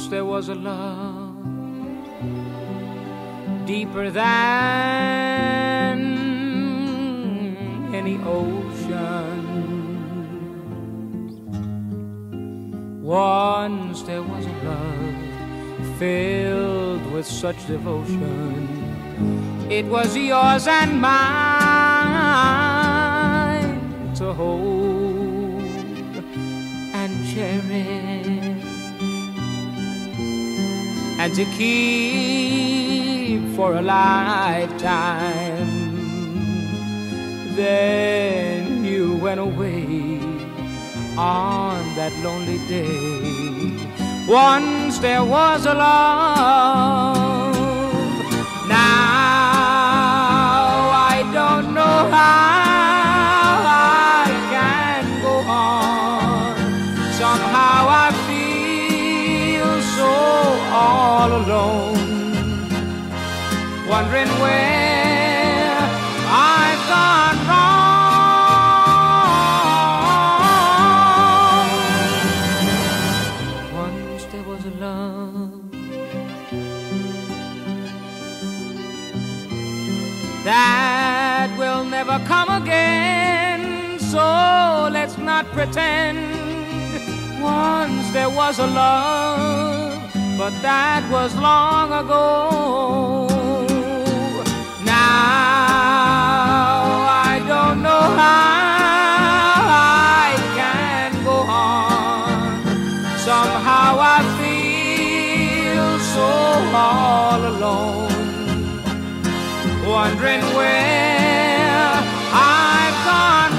there was a love deeper than any ocean. Once there was a love filled with such devotion. It was yours and mine to hold and cherish and to keep for a lifetime. Then you went away on that lonely day. Once there was a love. Now I don't know how I can go on. Somehow I feel so all alone, wondering where I've gone wrong. Once there was a love that will never come again, so let's not pretend. Once there was a love, but that was long ago. Now I don't know how I can go on. Somehow I feel so all alone, wondering where I've gone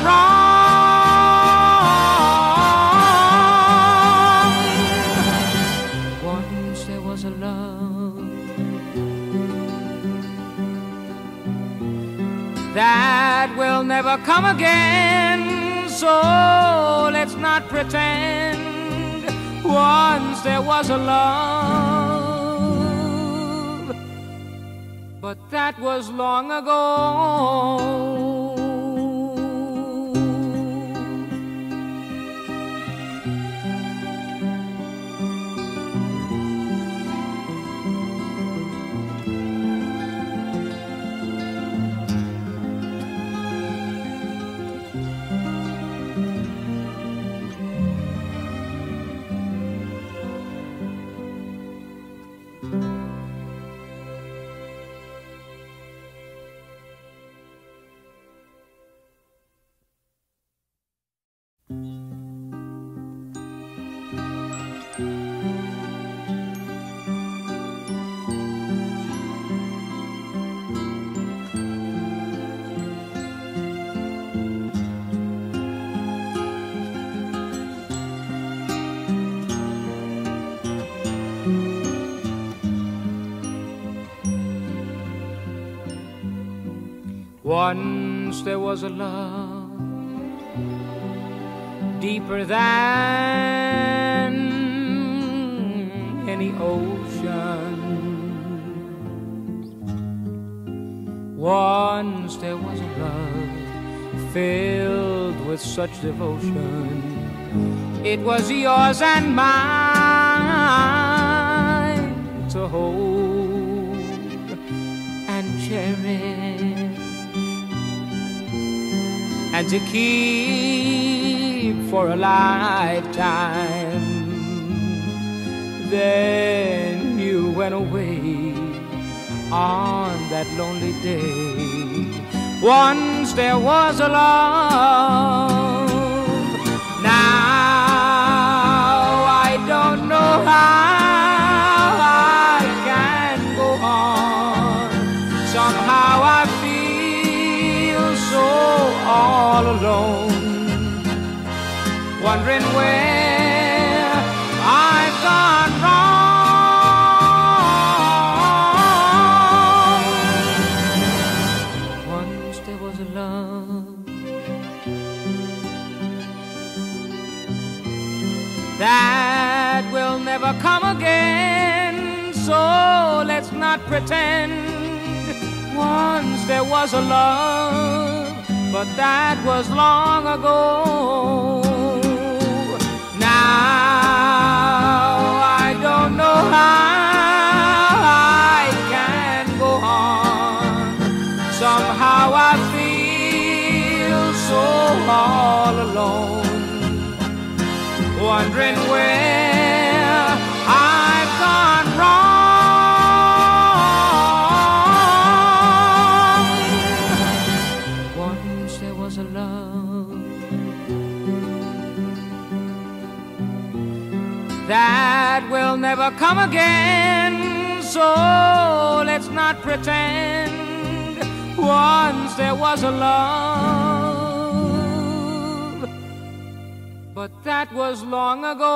wrong. Once there was a love that will never come again, so let's not pretend. Once there was a love, but that was long ago. Once there was a love deeper than any ocean. Once there was a love filled with such devotion. It was yours and mine to hold and cherish and to keep for a lifetime. Then you went away on that lonely day. Once there was a love. Now I don't know how I can go on. Somehow I feel so all alone, wondering where I've gone wrong. Once there was a love that will never come again, so let's not pretend. Once there was a love, but that was long ago. Now I don't know how I can go on. Somehow I feel so all alone, wondering where I've gone wrong. Once there was a love that will never come again, so let's not pretend. Once there was a love, but that was long ago.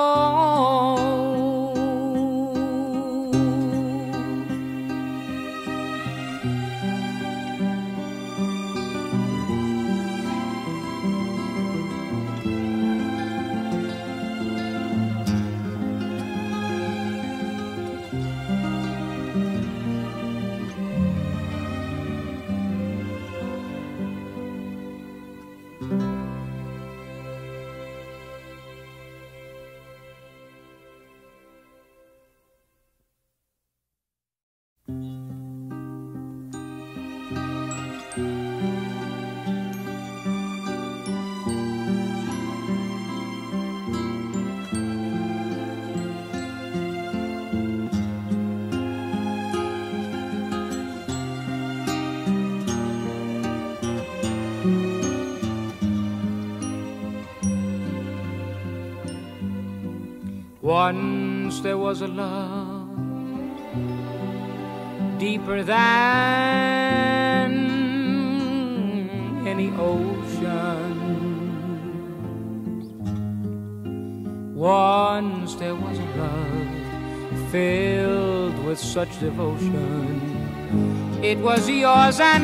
Once there was a love deeper than any ocean. Once there was a love filled with such devotion. It was yours and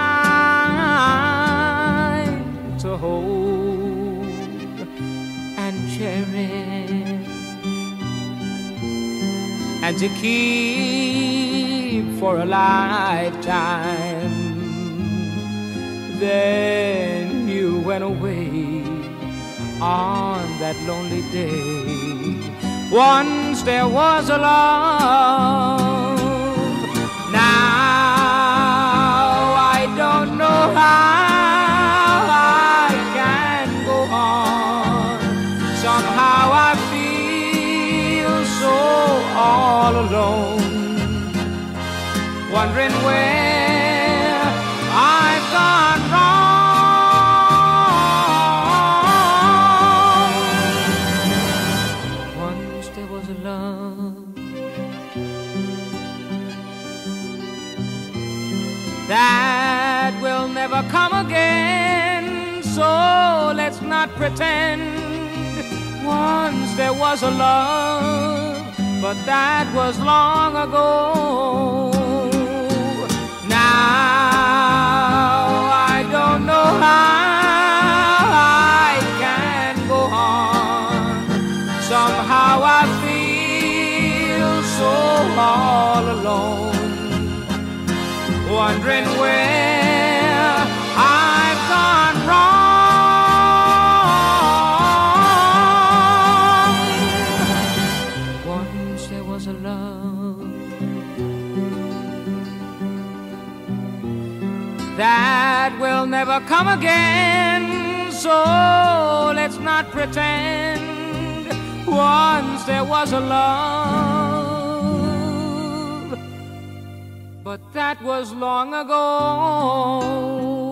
mine to hold and cherish, and to keep for a lifetime. Then you went away on that lonely day. Once there was a love. Now I don't know how I can go on. Somehow I feel so all alone, wondering where I've gone wrong. Once there was a love that will never come again, so let's not pretend. Once there was a love, but that was long ago. Now I don't know how I can go on. Somehow I feel so all alone, wondering where I've gone wrong. Once there was a love that will never come again, so let's not pretend. Once there was a love, but that was long ago.